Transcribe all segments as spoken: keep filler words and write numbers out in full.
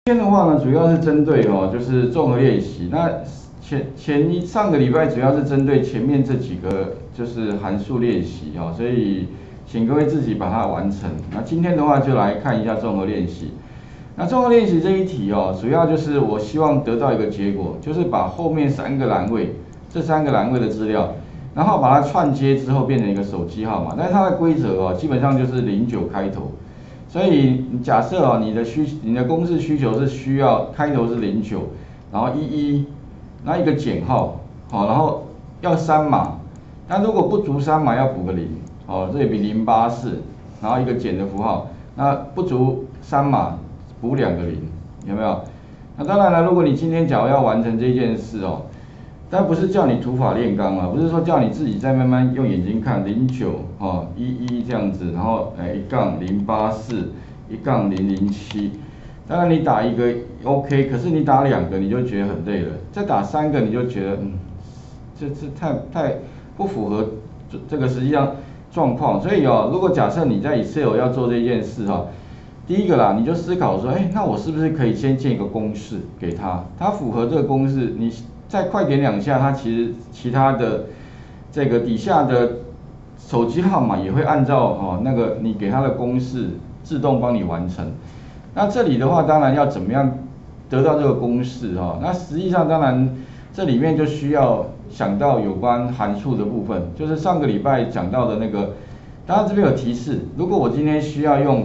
今天的话呢，主要是针对哦，就是综合练习。那前前一上个礼拜主要是针对前面这几个就是函数练习哦，所以请各位自己把它完成。那今天的话就来看一下综合练习。那综合练习这一题哦，主要就是我希望得到一个结果，就是把后面三个栏位这三个栏位的资料，然后把它串接之后变成一个手机号码。但是它的规则哦，基本上就是零九开头。所以假设哦，你的需你的公式需求是需要开头是零九，然后一一，那一个减号，好，然后要三码，那如果不足三码要补个零，哦，这里比零八四，然后一个减的符号，那不足三码补两个零，有没有？那当然了，如果你今天假如要完成这件事哦，但不是叫你土法炼钢啊，不是说叫你自己再慢慢用眼睛看零九哦一一这样子，然后哎一杠零八四一杠零零七，当然你打一个 OK， 可是你打两个你就觉得很累了，再打三个你就觉得嗯，这这太太不符合这这个实际上状况，所以哦，如果假设你在 Excel 要做这件事哈、哦，第一个啦，你就思考说，哎，那我是不是可以先建一个公式给他，他符合这个公式，你再快点两下，它其实其他的这个底下的手机号码也会按照哦那个你给他的公式自动帮你完成。那这里的话，当然要怎么样得到这个公式哈、哦？那实际上当然这里面就需要想到有关函数的部分，就是上个礼拜讲到的那个，当然这边有提示，如果我今天需要用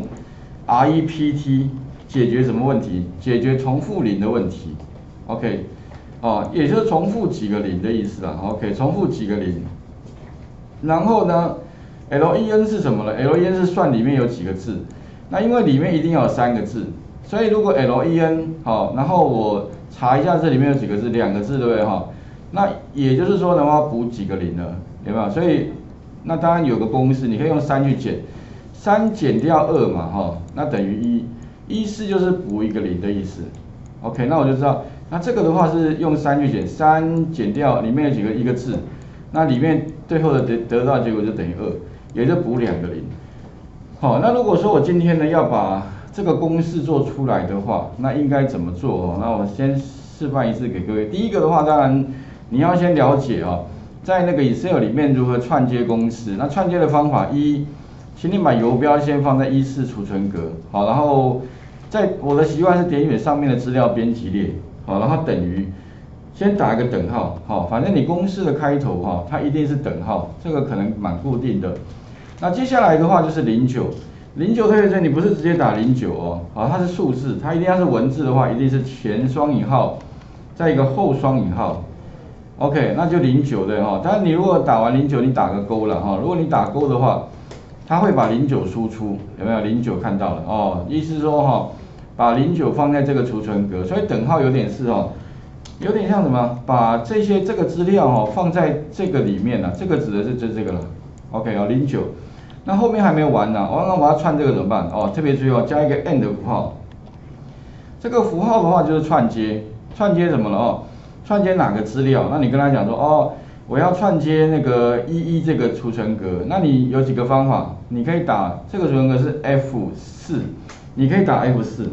R E P T 解决什么问题？解决重复零的问题 ，OK。哦，也就是重复几个零的意思啦 ，OK， 重复几个零。然后呢 ，len 是什么呢 ？len 是算里面有几个字，那因为里面一定要有三个字，所以如果 len 好，然后我查一下这里面有几个字，两个字对不对哈？那也就是说呢，我要补几个零了，有没有？所以那当然有个公式，你可以用三去减，三减掉二嘛哈，那等于一，一是就是补一个零的意思 ，OK， 那我就知道。那这个的话是用三去减，三减掉里面有几个一个字，那里面最后的得得到结果就等于二，也就补两个零。好，那如果说我今天呢要把这个公式做出来的话，那应该怎么做哦？那我先示范一次给各位。第一个的话，当然你要先了解啊、哦，在那个 Excel 里面如何串接公式。那串接的方法一，请你把游标先放在一四储存格，好，然后在我的习惯是点选上面的资料编辑列。好，然后等于，先打一个等号，好，反正你公式的开头哈，它一定是等号，这个可能蛮固定的。那接下来的话就是零九，零九特别是你不是直接打零九哦，好，它是数字，它一定要是文字的话，一定是前双引号，再一个后双引号 ，OK， 那就零九对哈。当然你如果打完零九，你打个勾了哈，如果你打勾的话，它会把零九输出，有没有？零九看到了哦，意思说哈。把零九放在这个储存格，所以等号有点是哦，有点像什么？把这些这个资料哦放在这个里面了、啊，这个指的是这这个了 ，OK 哦零九，那后面还没有完呢、啊，哦那我要串这个怎么办？哦特别注意哦，加一个 and 符号，这个符号的话就是串接，串接什么了哦？串接哪个资料？那你跟他讲说哦，我要串接那个一一这个储存格，那你有几个方法？你可以打这个储存格是 F 四，你可以打 F 四。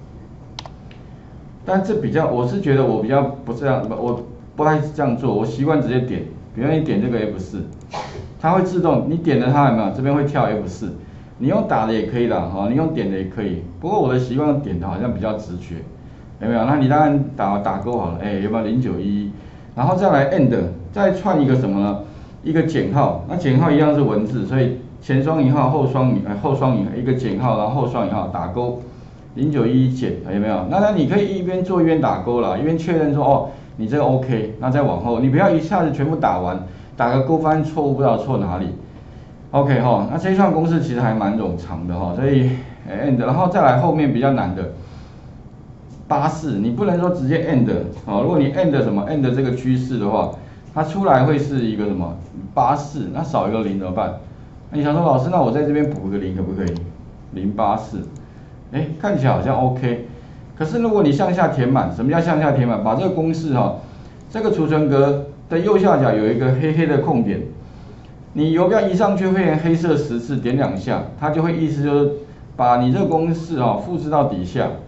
但这比较，我是觉得我比较不这样，我不太这样做，我习惯直接点，比如你点这个 F 四，它会自动，你点了它有没有？这边会跳 F 四，你用打的也可以啦，哈，你用点的也可以。不过我的习惯点的好像比较直觉，有没有？那你当然打打勾好了，哎，有没有零九一？然后再来 end， 再串一个什么呢？一个减号，那减号一样是文字，所以前双引号后双引后双引一个减号，然后后双引号打勾。零九一减有没有？那那你可以一边做一边打勾啦，一边确认说哦，你这个 OK， 那再往后，你不要一下子全部打完，打个勾发现错误不知道错哪里。OK 哈、哦，那这一串公式其实还蛮冗长的哈、哦，所以 end， 然后再来后面比较难的八四，你不能说直接 end 哦，如果你 end 什么 end 这个趋势的话，它出来会是一个什么八四，那少一个零怎么办？那你想说老师，那我在这边补个零可不可以？零八四。哎，看起来好像 OK， 可是如果你向下填满，什么叫向下填满？把这个公式哈、哦，这个储存格的右下角有一个黑黑的空点，你游标移上去会变成黑色十字，点两下，它就会意思就是把你这个公式哈、哦、复制到底下，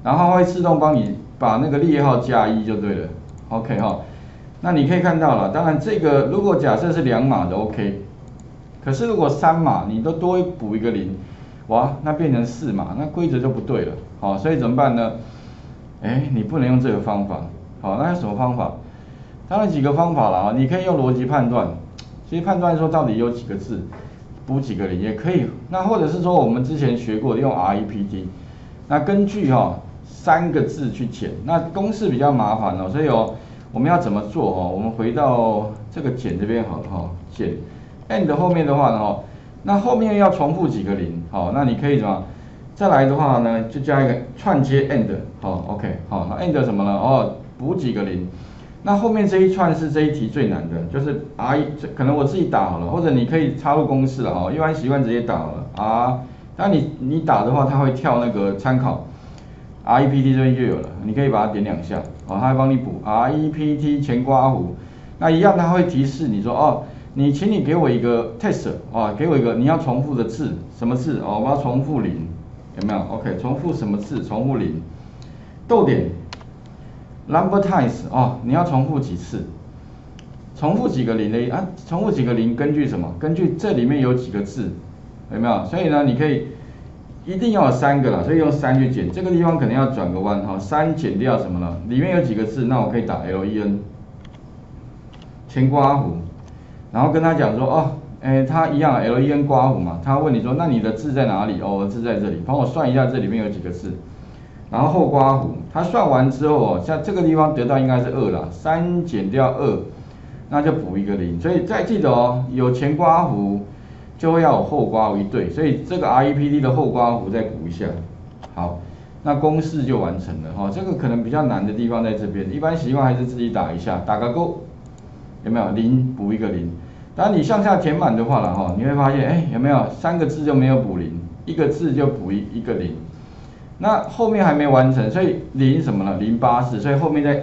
然后它会自动帮你把那个列号加一就对了 ，OK 哈。那你可以看到了，当然这个如果假设是两码的 OK， 可是如果三码你都多补一个零，哇，那变成四码，那规则就不对了，好，所以怎么办呢？哎，你不能用这个方法，好，那有什么方法？当然几个方法啦，你可以用逻辑判断，其实判断说到底有几个字，补几个零也可以。那或者是说我们之前学过的用 R E P T， 那根据哈、哦、三个字去减，那公式比较麻烦哦，所以哦我们要怎么做哦？我们回到这个减这边好了哈、哦，减 and 后面的话呢哈，那后面要重复几个零，好，那你可以怎么？再来的话呢，就加一个串接 and， 好 ，OK， 好，那 and 什么呢？哦，补几个零。那后面这一串是这一题最难的，就是 R， 可能我自己打好了，或者你可以插入公式了哈，一般习惯直接打好了 R， 那你你打的话，它会跳那个参考 R E P T 这边就有了，你可以把它点两下，哦，它会帮你补 R E P T 前括弧，那一样它会提示你说哦，你请你给我一个 test 啊，给我一个你要重复的字，什么字哦？我要重复零，有没有 ？OK， 重复什么字？重复零，逗点。number times 哦，你要重复几次？重复几个零呢？啊，重复几个零？根据什么？根据这里面有几个字，有没有？所以呢，你可以一定要有三个啦，所以用三去减。这个地方可能要转个弯哈，三减掉什么呢？里面有几个字？那我可以打 len 前括弧，然后跟他讲说哦，哎，他一样 len 括弧嘛，他问你说那你的字在哪里？哦，我的字在这里，帮我算一下这里面有几个字。然后后括弧，它算完之后哦，像这个地方得到应该是二啦，三减掉二，那就补一个零。所以再记得哦，有前括弧就会要有后括弧一对，所以这个 R E P T 的后括弧再补一下。好，那公式就完成了哈、哦。这个可能比较难的地方在这边，一般习惯还是自己打一下，打个勾，有没有？零补一个零。当然你向下填满的话了哈、哦，你会发现哎有没有三个字就没有补零，一个字就补一一个零。那后面还没完成，所以零什么呢？零八四，所以后面再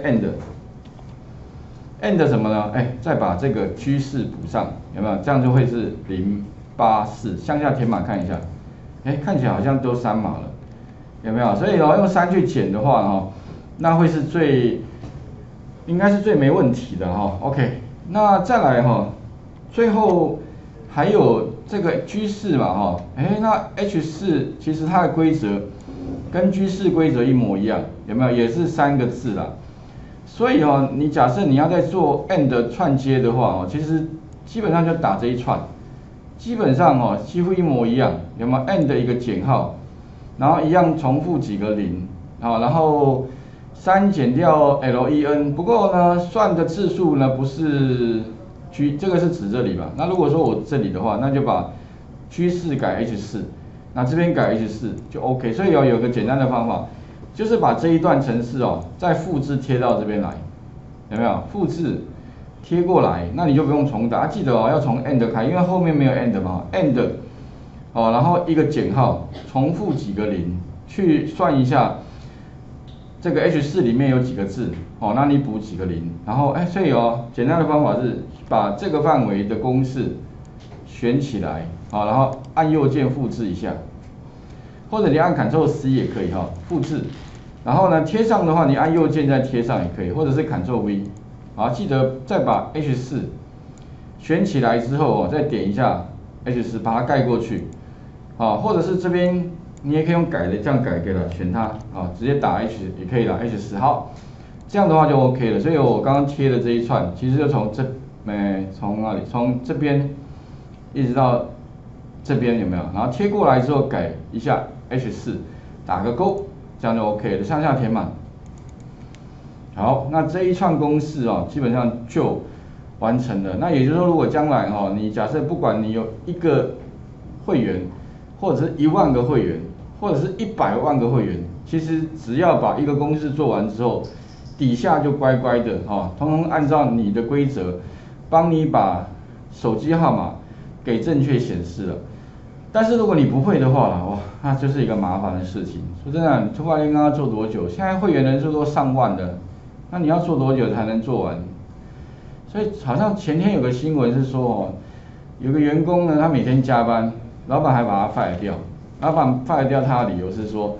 end，end 什么呢？哎，再把这个趋势补上，有没有？这样就会是零八四，向下填满看一下，哎，看起来好像都三码了，有没有？所以哦，用三去减的话哦，那会是最，应该是最没问题的哈、哦。OK， 那再来哈、哦，最后还有这个居士嘛哈，哎，那 H 四其实它的规则。跟居士规则一模一样，有没有？也是三个字啦。所以哦，你假设你要在做 and 串接的话哦，其实基本上就打这一串，基本上哦几乎一模一样，有没有 ？and 一个减号，然后一样重复几个零，好，然后三减掉 len， 不过呢算的次数呢不是居，这个是指这里吧？那如果说我这里的话，那就把居士改 H 四。那这边改 H 四就 OK， 所以要有个简单的方法，就是把这一段程式哦，再复制贴到这边来，有没有？复制贴过来，那你就不用重打，啊、记得哦，要从 end 开，因为后面没有 end 嘛 ，end 哦，然后一个减号，重复几个零，去算一下这个 H 四里面有几个字，哦，那你补几个零，然后哎，所以哦，简单的方法是把这个范围的公式选起来。好，然后按右键复制一下，或者你按 Ctrl C 也可以哈，复制。然后呢，贴上的话，你按右键再贴上也可以，或者是 Ctrl V。好，记得再把 H 四选起来之后哦，再点一下 H 四，把它盖过去。好，或者是这边你也可以用改的，这样改给它选它，啊，直接打 H 也可以啦 H 四。好，这样的话就 OK 了。所以我刚刚贴的这一串，其实就从这，呃，从哪里？从这边一直到。这边有没有？然后贴过来之后改一下 H 四，打个勾，这样就 OK 了，向下填满。好，那这一串公式哦，基本上就完成了。那也就是说，如果将来哦，你假设不管你有一个会员，或者是一万个会员，或者是一百万个会员，其实只要把一个公式做完之后，底下就乖乖的哦，通通按照你的规则，帮你把手机号码给正确显示了。但是如果你不会的话啦，哇，那就是一个麻烦的事情。说真的，你突发链刚刚做多久？现在会员人数都上万的，那你要做多久才能做完？所以好像前天有个新闻是说，哦，有个员工呢，他每天加班，老板还把他 fire 掉。老板 fire 掉他的理由是说，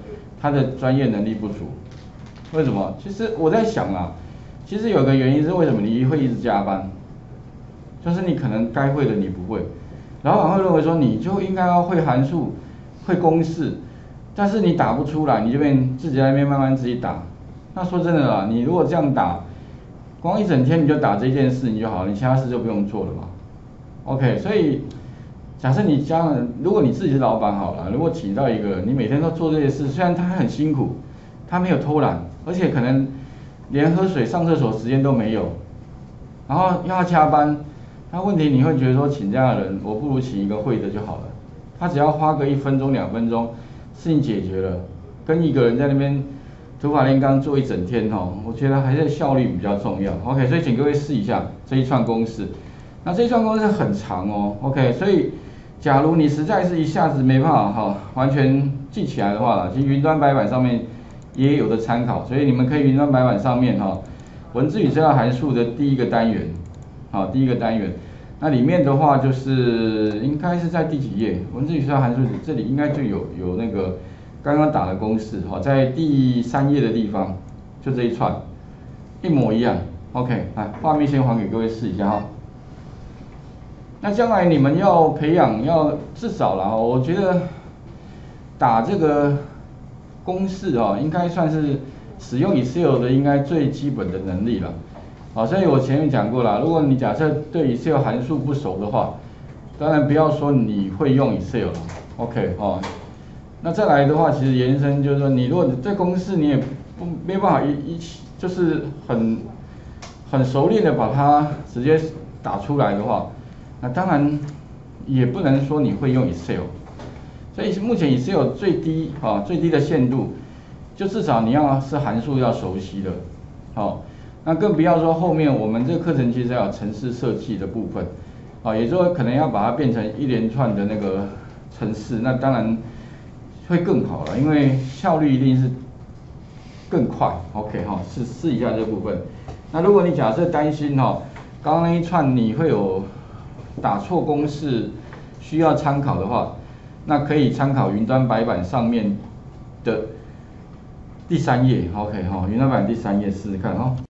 他的专业能力不足。为什么？其实我在想啊，其实有个原因是为什么你会一直加班，就是你可能该会的你不会，老板会认为说你就应该要会函数、会公式，但是你打不出来，你就变自己在那边慢慢自己打。那说真的啦，你如果这样打，光一整天你就打这件事情就好了，你其他事就不用做了嘛。OK， 所以假设你家人，如果你自己是老板好了，如果请到一个你每天都做这些事，虽然他很辛苦，他没有偷懒，而且可能连喝水、上厕所时间都没有，然后又要加班，那问题你会觉得说请这样的人，我不如请一个会的就好了，他只要花个一分钟、两分钟，事情解决了，跟一个人在那边土法炼钢做一整天哦，我觉得还是效率比较重要。OK， 所以请各位试一下这一串公式。那这一串公式很长哦 ，OK， 所以假如你实在是一下子没办法哈完全记起来的话，其实云端白板上面也有的参考，所以你们可以云端白板上面哈文字与资料函数的第一个单元，好，第一个单元，那里面的话就是应该是在第几页？文字与资料函数这里应该就有有那个刚刚打的公式，好，在第三页的地方，就这一串，一模一样。OK， 来，画面先还给各位试一下哈。那将来你们要培养，要至少啦，我觉得打这个公式啊，应该算是使用 Excel 的应该最基本的能力了。好，所以我前面讲过了，如果你假设对 Excel 函数不熟的话，当然不要说你会用 Excel 了 ，OK 哦。那再来的话，其实延伸就是说，你如果这公式你也不没办法一一就是很很熟练的把它直接打出来的话。那当然也不能说你会用 Excel， 所以目前 Excel 最低啊最低的限度，就至少你要是函数要熟悉的，好，那更不要说后面我们这个课程其实要有程式设计的部分，啊，也就是说可能要把它变成一连串的那个程式，那当然会更好了，因为效率一定是更快。OK 哈，试试一下这部分。那如果你假设担心哈，刚刚那一串你会有打错公式需要参考的话，那可以参考云端白板上面的第三页 ，OK 哈，云端白板第三页试试看哈。